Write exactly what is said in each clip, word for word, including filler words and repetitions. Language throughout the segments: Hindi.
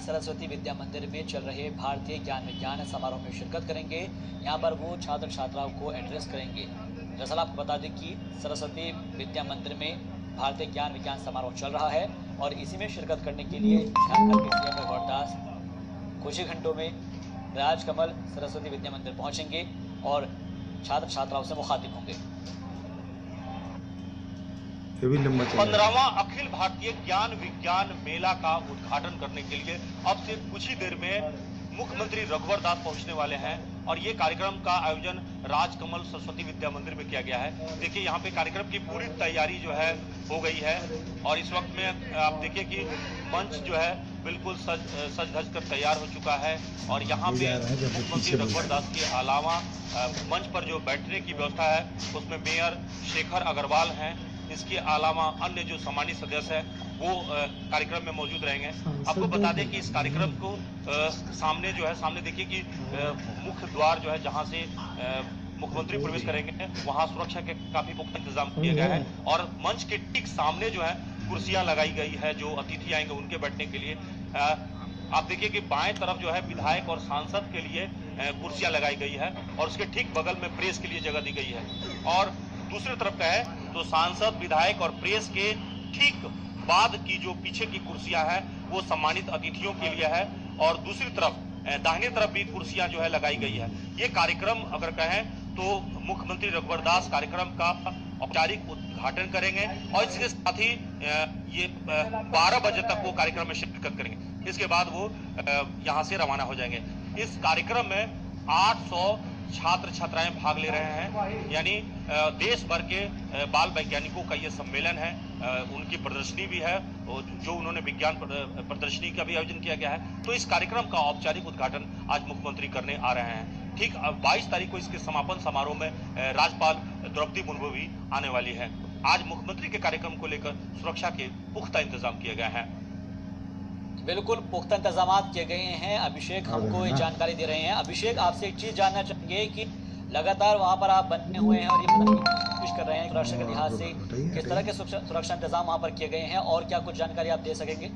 सरस्वती विद्या मंदिर में चल रहे भारतीय ज्ञान विज्ञान समारोह में शिरकत करेंगे। यहाँ पर वो छात्र छात्राओं को एड्रेस करेंगे। दरअसल आपको बता दें कि सरस्वती विद्या मंदिर में भारतीय ज्ञान विज्ञान समारोह चल रहा है और इसी में शिरकत करने के लिए झारखंड के सीएम रघुवर दास कुछ ही घंटों में राजकमल सरस्वती विद्या मंदिर पहुंचेंगे और छात्र छात्राओं से मुखातिब होंगे। पंद्रहवां अखिल भारतीय ज्ञान विज्ञान मेला का उद्घाटन करने के लिए अब से कुछ ही देर में मुख्यमंत्री रघुवर दास पहुंचने वाले हैं और ये कार्यक्रम का आयोजन राजकमल सरस्वती विद्या मंदिर में किया गया है। देखिए यहाँ पे कार्यक्रम की पूरी तैयारी जो है हो गई है और इस वक्त में आप देखिए कि मंच जो है बिल्कुल सज सज धज कर तैयार हो चुका है और यहाँ पे मुख्यमंत्री रघुवर दास के अलावा मंच पर जो बैठने की व्यवस्था है उसमें मेयर शेखर अग्रवाल हैं। इसके अलावा अन्य जो सम्मानित सदस्य है वो कार्यक्रम में मौजूद रहेंगे। आपको बता दें कि इस कार्यक्रम को आ, सामने जो है सामने देखिए कि मुख्य द्वार जो है जहां से मुख्यमंत्री प्रवेश करेंगे वहां सुरक्षा के काफी पुख्ता इंतजाम किया गया है और मंच के ठीक सामने जो है कुर्सियां लगाई गई है जो अतिथि आएंगे उनके बैठने के लिए। आ, आप देखिए कि बाएं तरफ जो है विधायक और सांसद के लिए कुर्सियां लगाई गई है और उसके ठीक बगल में प्रेस के लिए जगह दी गई है और दूसरी तरफ का है तो सांसद विधायक और प्रेस के ठीक बाद की जो पीछे की कुर्सियां हैं वो सम्मानित अतिथियों के लिए है और दूसरी तरफ दाहिने तरफ भी कुर्सियां जो है लगाई गई है। ये कार्यक्रम अगर कहें तो मुख्यमंत्री रघुवर दास कार्यक्रम का औपचारिक उद्घाटन करेंगे और इसके साथ ही ये बारह बजे तक वो कार्यक्रम में शिरकत करेंगे। इसके बाद वो यहाँ से रवाना हो जाएंगे। इस कार्यक्रम में आठ सौ छात्र छात्राएं भाग ले रहे हैं, यानी देश भर के बाल वैज्ञानिकों का ये सम्मेलन है। उनकी प्रदर्शनी भी है जो उन्होंने विज्ञान प्रदर्शनी का भी आयोजन किया गया है। तो इस कार्यक्रम का औपचारिक उद्घाटन आज मुख्यमंत्री करने आ रहे हैं। ठीक बाईस तारीख को इसके समापन समारोह में राज्यपाल द्रौपदी मुर्मू भी आने वाली है। आज मुख्यमंत्री के कार्यक्रम को लेकर सुरक्षा के पुख्ता इंतजाम किए गए हैं। बिल्कुल पुख्ता इंतजाम किए गए हैं। अभिषेक हमको ये जानकारी दे रहे हैं। अभिषेक, आपसे एक चीज जानना चाहेंगे कि लगातार वहां पर आप बने हुए हैं और ये बताने की कोशिश कर रहे हैं सुरक्षा के लिहाज से किस तरह के सुरक्षा इंतजाम वहां पर किए गए हैं और क्या कुछ जानकारी आप दे सकेंगे?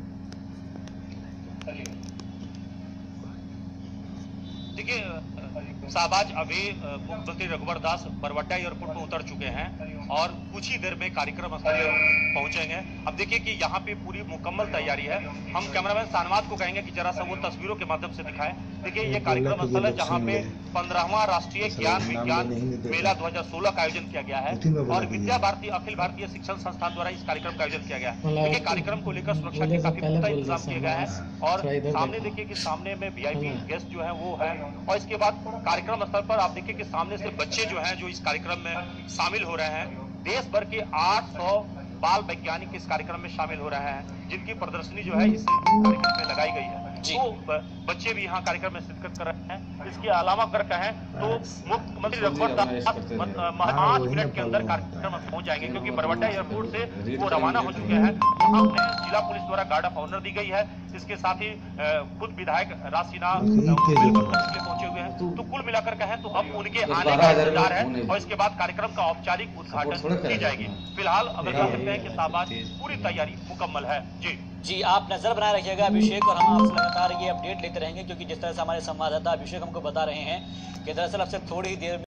देखिए शाहबाज, अभी मुख्यमंत्री रघुवर दास बरवड्डा एयरपोर्ट पर उतर चुके हैं और कुछ ही देर में कार्यक्रम स्थल पहुंचेंगे। अब देखिए कि यहाँ पे पूरी मुकम्मल तैयारी है। हम कैमरामैन शाहनवाज को कहेंगे कि जरा सा वो तस्वीरों के माध्यम से दिखाएं। देखिए ये कार्यक्रम स्थल है जहाँ पे पंद्रहवां राष्ट्रीय ज्ञान विज्ञान मेला दो हजार सोलह का आयोजन किया गया है और विद्या भारती अखिल भारतीय शिक्षण संस्थान द्वारा इस कार्यक्रम का आयोजन किया गया है। देखिए कार्यक्रम को लेकर सुरक्षा के काफी पुख्ता इंतजाम किए गए हैं और सामने देखिए कि सामने में वीआईपी गेस्ट जो है वो है और इसके बाद कार्यक्रम स्थल पर आप देखिए कि सामने से बच्चे जो हैं जो इस कार्यक्रम में शामिल हो रहे हैं। देश भर के आठ सौ बाल वैज्ञानिक इस कार्यक्रम में शामिल हो रहे हैं जिनकी प्रदर्शनी जो है इस कार्यक्रम में लगाई गई है। तो बच्चे भी यहाँ कार्यक्रम में शिरकत कर रहे हैं। इसके अलावा अगर कहें तो मुख्यमंत्री रघुवर दास पांच मिनट के अंदर कार्यक्रम में पहुंच जाएंगे क्योंकि बरवड्डा एयरपोर्ट से वो रवाना हो चुके हैं। वहां उन्हें जिला पुलिस द्वारा गार्ड ऑफ ऑनर दी गई है। इसके साथ ही खुद विधायक राज सिन्हा पहुंचे हुए हैं। तो कुल मिलाकर कहें तो अब उनके आने का इंतजार है और इसके बाद कार्यक्रम का औपचारिक उद्घाटन की जाएगी। फिलहाल अगर कह सकते हैं कि शाहबाज पूरी तैयारी मुकम्मल है। जी जी आप नजर बनाए रखिएगा अभिषेक और हम आपसे लगातार ये अपडेट लेते रहेंगे क्योंकि जिस तरह से हमारे संवाददाता अभिषेक हमको बता रहे हैं कि दरअसल अब से थोड़ी ही देर में